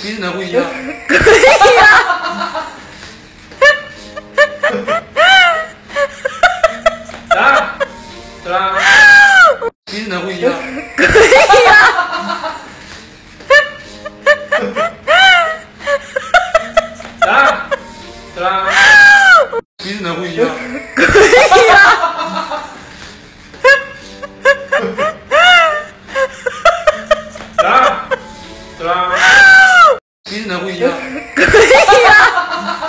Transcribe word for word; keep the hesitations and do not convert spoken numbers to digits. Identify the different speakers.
Speaker 1: 真的不一样。
Speaker 2: 可以呀。
Speaker 1: 三三，真的不一样。
Speaker 2: 可以呀。
Speaker 1: 三三，真的不一样。
Speaker 2: 可以呀。
Speaker 1: 三三，真的不一样。
Speaker 2: 可以呀。